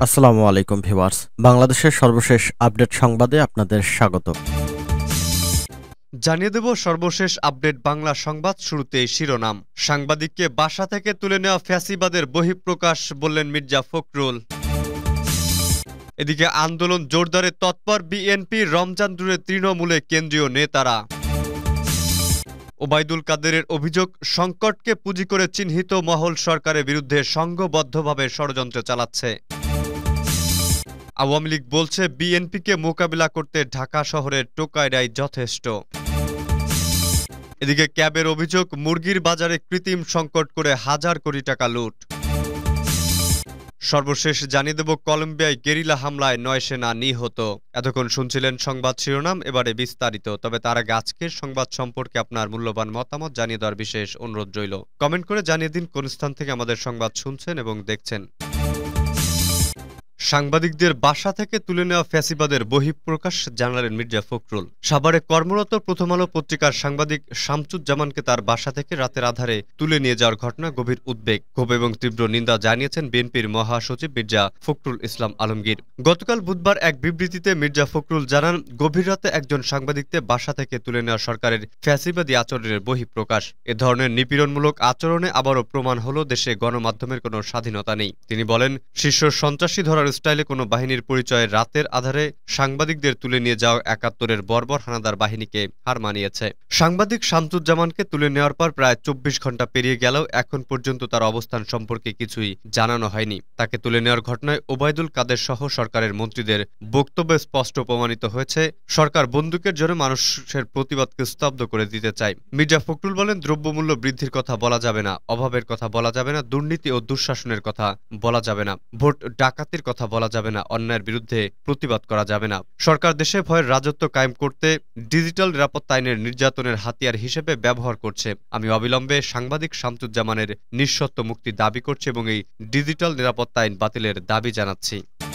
আসসালামু আলাইকুম ভিউয়ার্স, বাংলাদেশের সর্বশেষ আপডেট সংবাদে আপনাদের স্বাগত। জানিয়ে দেব সর্বশেষ আপডেট বাংলা সংবাদ। শুরুতেই শিরোনাম। সাংবাদিককে বাসা থেকে তুলে নেওয়া ফ্যাসিবাদের বহিঃপ্রকাশ, বললেন মির্জা ফখরুল। এদিকে আন্দোলন জোরদারে তৎপর বিএনপি, রমজান জুড়ে তৃণমূলে কেন্দ্রীয় নেতারা। ওবায়দুল কাদেরের অভিযোগ, সংকটকে পুঁজি করে চিহ্নিত মহল সরকারের বিরুদ্ধে সংঘবদ্ধভাবে ষড়যন্ত্র চালাচ্ছে। আওয়ামী লীগ বলছে বিএনপিকে মোকাবিলা করতে ঢাকা শহরের টোকাইরাই যথেষ্ট। এদিকে ক্যাবের অভিযোগ, মুরগির বাজারে কৃত্রিম সংকট করে হাজার কোটি টাকা লুট। সর্বশেষ জানিয়ে দেব কলম্বিয়ায় গেরিলা হামলায় 9 সেনা নিহত। এতক্ষণ শুনছিলেন সংবাদ শিরোনাম, এবারে বিস্তারিত। তবে তার আগে আজকের সংবাদ সম্পর্কে আপনার মূল্যবান মতামত জানিয়ে দেওয়ার বিশেষ অনুরোধ রইল। কমেন্ট করে জানিয়ে দিন কোন স্থান থেকে আমাদের সংবাদ শুনছেন এবং দেখছেন। সাংবাদিকদের বাসা থেকে তুলে নেওয়া ফ্যাসিবাদের বহিঃপ্রকাশ জানালেন মির্জা ফখরুল। সাভারে কর্মরত প্রথম আলো পত্রিকার সাংবাদিক শামসুজ্জামানকে তার বাসা থেকে রাতের আধারে তুলে নিয়ে যাওয়ার ঘটনা গভীর উদ্বেগ, ক্ষোভ এবং তীব্র নিন্দা জানিয়েছেন বিএনপির মহাসচিব মির্জা ফখরুল ইসলাম আলমগীর। গতকাল বুধবার এক বিবৃতিতে মির্জা ফখরুল জানান, গভীর রাতে একজন সাংবাদিককে বাসা থেকে তুলে নেওয়া সরকারের ফ্যাসিবাদী আচরণের বহিঃপ্রকাশ। এ ধরনের নিপীড়নমূলক আচরণে আবারও প্রমাণ হল দেশে গণমাধ্যমের কোনো স্বাধীনতা নেই। তিনি বলেন, শীর্ষ সন্ত্রাসী ধরার স্টাইলে কোনো বাহিনীর পরিচয়ে রাতের আধারে সাংবাদিকদের তুলে নিয়ে যাওয়া ৭১-এর বর্বর হানাদার বাহিনীকে হার মানিয়েছে। সাংবাদিক শামসুজ্জামানকে তুলে নেওয়ার পর প্রায় ২৪ ঘন্টা পেরিয়ে গেলেও এখন পর্যন্ত তার অবস্থান সম্পর্কে কিছুই জানানো হয়নি। তাকে তুলে নেওয়ার ঘটনায় ওবায়দুল কাদের সহ সরকারের মন্ত্রীদের বক্তব্যে স্পষ্ট প্রমাণিত হয়েছে, সরকার বন্দুকের জোরে মানুষের প্রতিবাদকে স্তব্ধ করে দিতে চায়। মির্জা ফখরুল বলেন, দ্রব্যমূল্য বৃদ্ধির কথা বলা যাবে না, অভাবের কথা বলা যাবে না, দুর্নীতি ও দুঃশাসনের কথা বলা যাবে না, ভোট ডাকাতির কথা বলা যাবে না, অন্যায়ের বিরুদ্ধে প্রতিবাদ করা যাবে না। সরকার দেশে ভয়ের রাজত্ব কায়েম করতে ডিজিটাল নিরাপত্তা আইনের নির্যাতনের হাতিয়ার হিসেবে ব্যবহার করছে। আমি অবিলম্বে সাংবাদিক শামসুজ্জামানের নিঃশর্ত মুক্তি দাবি করছি এবং এই ডিজিটাল নিরাপত্তা আইন বাতিলের দাবি জানাচ্ছি।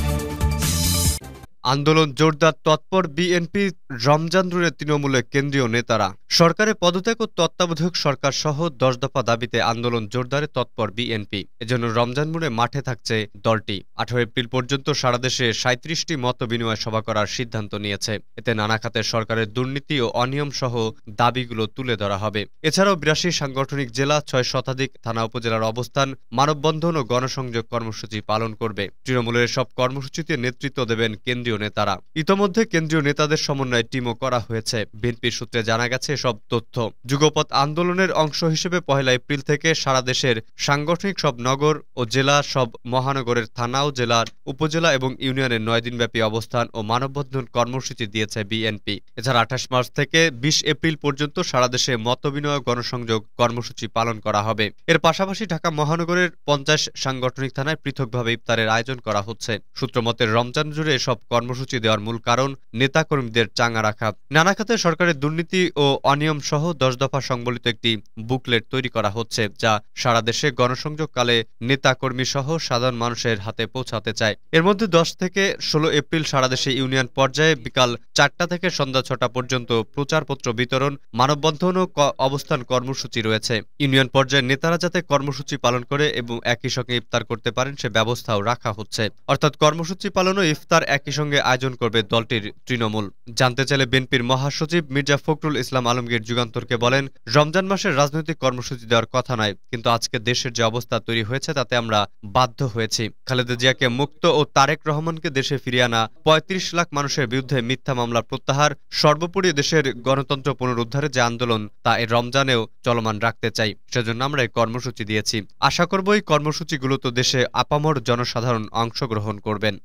আন্দোলন জোরদার, তৎপর বিএনপি, রমজান জুড়ে তৃণমূলের কেন্দ্রীয় নেতারা। সরকারের পদত্যাগ ও তত্ত্বাবধায়ক সরকার সহ 10 দফা দাবিতে আন্দোলন জোরদারে তৎপর বিএনপি। এজন্য রমজান মোড়ে মাঠে থাকছে দলটি। 18 এপ্রিল পর্যন্ত সারা দেশে 37টি মত বিনিময় সভা করার সিদ্ধান্ত নিয়েছে। এতে নানা খাতের সরকারের দুর্নীতি ও অনিয়ম সহ দাবিগুলো তুলে ধরা হবে। এছাড়াও 82 সাংগঠনিক জেলা, 6 শতাধিক থানা উপজেলার অবস্থান, মানববন্ধন ও গণসংযোগ কর্মসূচি পালন করবে। তৃণমূলের সব কর্মসূচিতে নেতৃত্ব দেবেন কেন্দ্রীয় নেতারা। ইতোমধ্যে কেন্দ্রীয় নেতাদের সমন্বয়ে টিমও করা হয়েছে। বিএনপির সূত্রে জানা গেছে সব তথ্য। যুগপৎ আন্দোলনের অংশ হিসেবে 1 এপ্রিল থেকে সারা দেশের সাংগঠনিক সব নগর ও জেলা, সব মহানগরের থানা ও জেলার উপজেলা এবং ইউনিয়নের 9 দিনব্যাপী অবস্থান ও মানববন্ধন কর্মসূচি দিয়েছে বিএনপি। এছাড়া 28 মার্চ থেকে 20 এপ্রিল পর্যন্ত সারা দেশে মতবিনিময় গণসংযোগ কর্মসূচি পালন করা হবে। এর পাশাপাশি ঢাকা মহানগরের 50 সাংগঠনিক থানায় পৃথকভাবে ইফতারের আয়োজন করা হচ্ছে। সূত্রমতে রমজান জুড়ে এসব কর্মসূচি দেওয়ার মূল কারণ নেতাকর্মীদের চাঙ্গা রাখা। নানা খাতে সরকারের দুর্নীতি ও অনিয়ম সহ 10 দফা সংবলিত একটি বুকলেট তৈরি করা হচ্ছে, যা সারা দেশে গণসংযোগকালে নেতাকর্মী সহ সাধারণ মানুষের হাতে পৌঁছাতে চায়। এর মধ্যে 10 থেকে 16 এপ্রিল সারা দেশে ইউনিয়ন পর্যায়ে বিকাল 4টা থেকে সন্ধ্যা 6টা পর্যন্ত প্রচারপত্র বিতরণ, মানববন্ধন ও অবস্থান কর্মসূচি রয়েছে। ইউনিয়ন পর্যায়ের নেতারা যাতে কর্মসূচি পালন করে এবং একই সঙ্গে ইফতার করতে পারেন সে ব্যবস্থাও রাখা হচ্ছে। অর্থাৎ কর্মসূচি পালন ও ইফতার একই সঙ্গে আয়োজন করবে দলটির তৃণমূল। জানতে চাইলে বিএনপির মহাসচিব মির্জা ফখরুল ইসলাম আলমগীর যুগান্তরকে বলেন, রমজান মাসের রাজনৈতিক কর্মসূচি দেওয়ার কথা নয়, কিন্তু আজকে দেশের যে অবস্থা তৈরি হয়েছে তাতে আমরা বাধ্য হয়েছি। খালেদা জিয়াকে মুক্ত ও তারেক রহমানকে দেশে ফিরিয়ে আনা, 35 লাখ মানুষের বিরুদ্ধে মিথ্যা মামলা প্রত্যাহার, সর্বোপরি দেশের গণতন্ত্র পুনরুদ্ধারে যে আন্দোলন তা এই রমজানেও চলমান রাখতে চাই। সেজন্য আমরা এই কর্মসূচি দিয়েছি। আশা করব এই কর্মসূচিগুলোতে দেশে আপামর জনসাধারণ অংশগ্রহণ করবেন।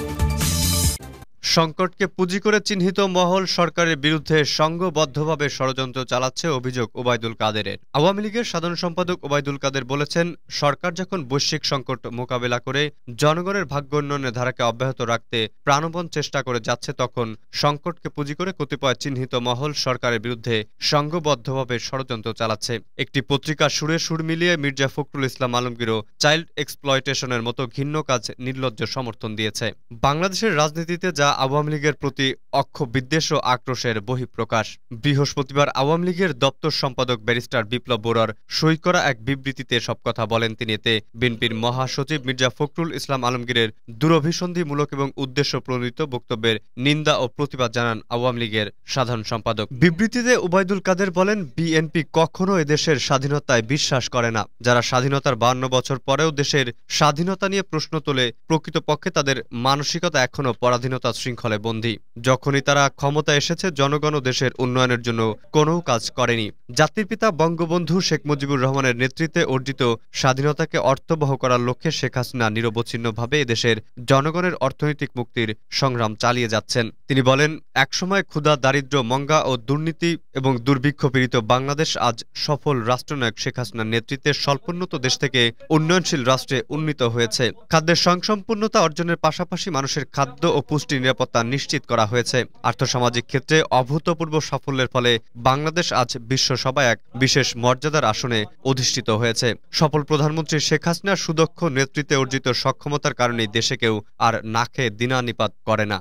সংকটকে পুঁজি করে চিহ্নিত মহল সরকারের বিরুদ্ধে সংঘবদ্ধভাবে ষড়যন্ত্র চালাচ্ছে, অভিযোগ ওবায়দুল কাদেরের। আওয়ামী লীগের সাধারণ সম্পাদক ওবায়দুল কাদের বলেছেন, সরকার যখন বৈশ্বিক সংকট মোকাবেলা করে জনগণের ভাগ্য উন্নয়নের ধারাকে অব্যাহত রাখতে প্রাণপণ চেষ্টা করে যাচ্ছে, তখন সংকটকে পুঁজি করে কতিপয় চিহ্নিত মহল সরকারের বিরুদ্ধে সংঘবদ্ধভাবে ষড়যন্ত্র চালাচ্ছে। একটি পত্রিকা সুরে সুর মিলিয়ে মির্জা ফখরুল ইসলাম আলমগীরও চাইল্ড এক্সপ্লয়টেশনের মতো ঘৃণ্য কাজ নির্লজ্জ সমর্থন দিয়েছে। বাংলাদেশের রাজনীতিতে যা আওয়ামী লীগের প্রতি অক্ষ-বিদ্বেষ ও আক্রোশের বহিঃপ্রকাশ। বৃহস্পতিবার আওয়ামী লীগের দপ্তর সম্পাদক ব্যারিস্টার বিপ্লব বড়ুয়ার সই করা এক বিবৃতিতে এসব কথা বলেন তিনি। এতে বিএনপির মহাসচিব মির্জা ফখরুল ইসলাম আলমগীরের দূরভিসন্ধিমূলক এবং উদ্দেশ্যপ্রণোদিত বক্তব্যের নিন্দা ও প্রতিবাদ জানান আওয়ামী লীগের সাধারণ সম্পাদক। বিবৃতিতে ওবায়দুল কাদের বলেন, বিএনপি কখনো এদেশের স্বাধীনতায় বিশ্বাস করে না। যারা স্বাধীনতার 52 বছর পরেও দেশের স্বাধীনতা নিয়ে প্রশ্ন তোলে, প্রকৃতপক্ষে তাদের মানসিকতা এখনো পরাধীনতা শৃঙ্খলে বন্দী। যখনই তারা ক্ষমতায় এসেছে, জনগণ ও দেশের উন্নয়নের জন্য কোনো কাজ করেনি। জাতির পিতা বঙ্গবন্ধু শেখ মুজিবুর রহমানের নেতৃত্বে অর্জিত স্বাধীনতাকে অর্থবহ করার লক্ষ্যে শেখ হাসিনা নিরবচ্ছিন্নভাবে এদেশের জনগণের অর্থনৈতিক মুক্তির সংগ্রাম চালিয়ে যাচ্ছেন। তিনি বলেন, একসময় ক্ষুধা, দারিদ্র্য, মঙ্গা ও দুর্নীতি এবং দুর্ভিক্ষ পীড়িত বাংলাদেশ আজ সফল রাষ্ট্রনায়ক শেখ হাসিনার নেতৃত্বে স্বল্পোন্নত দেশ থেকে উন্নয়নশীল রাষ্ট্রে উন্নীত হয়েছে। খাদ্যের স্বয়ংসম্পূর্ণতা অর্জনের পাশাপাশি মানুষের খাদ্য ও পুষ্টি নিরাপত্তা নিশ্চিত করা হয়েছে। আর্থসামাজিক ক্ষেত্রে অভূতপূর্ব সাফল্যের ফলে বাংলাদেশ আজ বিশ্বসভায় এক বিশেষ মর্যাদার আসনে অধিষ্ঠিত হয়েছে। সফল প্রধানমন্ত্রী শেখ হাসিনার সুদক্ষ নেতৃত্বে অর্জিত সক্ষমতার কারণেই দেশে কেউ আর না খেয়ে দিনানিপাত করে না।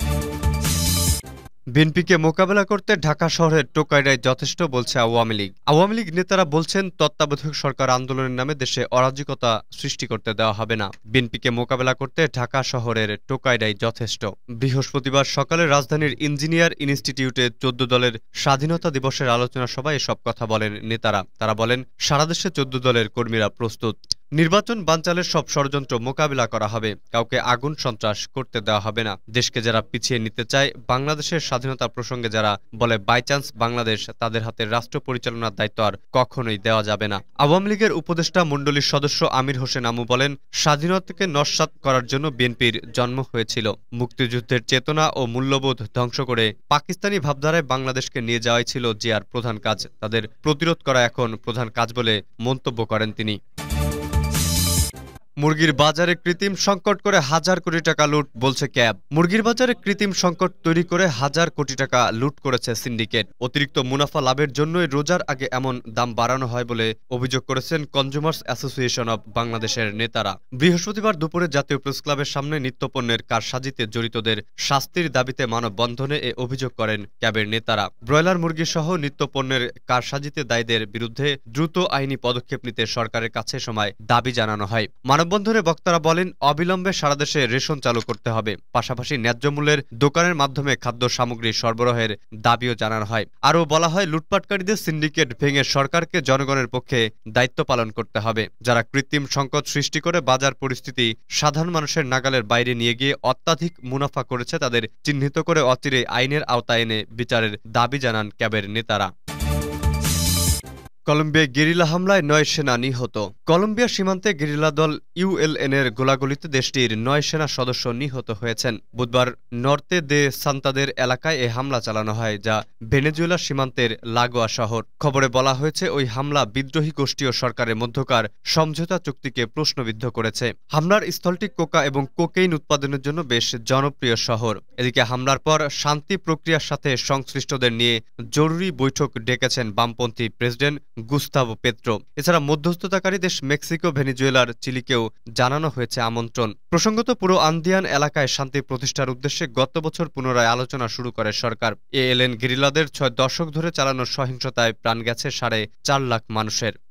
বিএনপিকে মোকাবেলা করতে ঢাকা শহরের টোকাইরাই যথেষ্ট বলছে আওয়ামী লীগ। আওয়ামী লীগ নেতারা বলছেন, তত্ত্বাবধায়ক সরকার আন্দোলনের নামে দেশে অরাজকতা সৃষ্টি করতে দেওয়া হবে না। বিএনপিকে মোকাবেলা করতে ঢাকা শহরের টোকাইরাই যথেষ্ট। বৃহস্পতিবার সকালে রাজধানীর ইঞ্জিনিয়ার ইনস্টিটিউটে 14 দলের স্বাধীনতা দিবসের আলোচনা সভায় এসব কথা বলেন নেতারা। তারা বলেন, সারা দেশে 14 দলের কর্মীরা প্রস্তুত। নির্বাচন বানচালের সব ষড়যন্ত্র মোকাবিলা করা হবে। কাউকে আগুন সন্ত্রাস করতে দেওয়া হবে না। দেশকে যারা পিছিয়ে নিতে চায়, বাংলাদেশের স্বাধীনতা প্রসঙ্গে যারা বলে বাই চান্স বাংলাদেশ, তাদের হাতে রাষ্ট্র পরিচালনার দায়িত্ব আর কখনোই দেওয়া যাবে না। আওয়ামী লীগের উপদেষ্টা মণ্ডলীর সদস্য আমির হোসেন আমু বলেন, স্বাধীনতাকে নস্যাৎ করার জন্য বিএনপির জন্ম হয়েছিল। মুক্তিযুদ্ধের চেতনা ও মূল্যবোধ ধ্বংস করে পাকিস্তানি ভাবধারায় বাংলাদেশকে নিয়ে যাওয়াই ছিল জিয়ার প্রধান কাজ। তাদের প্রতিরোধ করা এখন প্রধান কাজ বলে মন্তব্য করেন তিনি। মুরগির বাজারে কৃত্রিম সংকট করে হাজার কোটি টাকা লুট, বলছে ক্যাব। মুরগির বাজারে কৃত্রিম সংকট তৈরি করে হাজার কোটি টাকা লুট করেছে সিন্ডিকেট। অতিরিক্ত মুনাফা লাভের জন্যই রোজার আগে এমন দাম বাড়ানো হয় বলে অভিযোগ করেছেন কনজুমার্স অ্যাসোসিয়েশন অব বাংলাদেশের নেতারা। বৃহস্পতিবার দুপুরে জাতীয় প্রেসক্লাবের সামনে নিত্যপণ্যের কারসাজিতে জড়িতদের শাস্তির দাবিতে মানববন্ধনে এ অভিযোগ করেন ক্যাবের নেতারা। ব্রয়লার মুরগি সহ নিত্যপণ্যের কারসাজিতে দায়ীদের বিরুদ্ধে দ্রুত আইনি পদক্ষেপ নিতে সরকারের কাছে সময় দাবি জানানো হয়। মানববন্ধনে বক্তারা বলেন, অবিলম্বে সারা দেশে রেশন চালু করতে হবে। পাশাপাশি ন্যায্য মূল্যের দোকানের মাধ্যমে খাদ্য সামগ্রী সরবরাহের দাবিও জানানো হয়। আরও বলা হয়, লুটপাটকারীদের সিন্ডিকেট ভেঙে সরকারকে জনগণের পক্ষে দায়িত্ব পালন করতে হবে। যারা কৃত্রিম সংকট সৃষ্টি করে বাজার পরিস্থিতি সাধারণ মানুষের নাগালের বাইরে নিয়ে গিয়ে অত্যাধিক মুনাফা করেছে, তাদের চিহ্নিত করে অচিরেই আইনের আওতায় এনে বিচারের দাবি জানান ক্যাবের নেতারা। কলম্বিয়ায় গেরিলা হামলায় 9 সেনা নিহত। কলম্বিয়া সীমান্তে গেরিলা দল ইউএলএনের গোলাগুলিতে দেশটির 9 সেনা সদস্য নিহত হয়েছেন। বুধবার নর্তে দে সান্তাদের এলাকায় এ হামলা চালানো হয়, যা ভেনেজুয়েলা সীমান্তের লাগোয়া শহর। খবরে বলা হয়েছে, ওই হামলা বিদ্রোহী গোষ্ঠী ও সরকারের মধ্যকার সমঝোতা চুক্তিকে প্রশ্নবিদ্ধ করেছে। হামলার স্থলটি কোকা এবং কোকেইন উৎপাদনের জন্য বেশ জনপ্রিয় শহর। এদিকে হামলার পর শান্তি প্রক্রিয়ার সাথে সংশ্লিষ্টদের নিয়ে জরুরি বৈঠক ডেকেছেন বামপন্থী প্রেসিডেন্ট গুস্তাভো পেত্রো। এছাড়া মধ্যস্থতাকারী দেশ মেক্সিকো, ভেনেজুয়েলার চিলিকেও জানানো হয়েছে আমন্ত্রণ। প্রসঙ্গত, পুরো আন্দিয়ান এলাকায় শান্তি প্রতিষ্ঠার উদ্দেশ্যে গত বছর পুনরায় আলোচনা শুরু করে সরকার। এএলএন গেরিলাদের 6 দশক ধরে চালানো সহিংসতায় প্রাণ গেছে 4.5 লাখ মানুষের।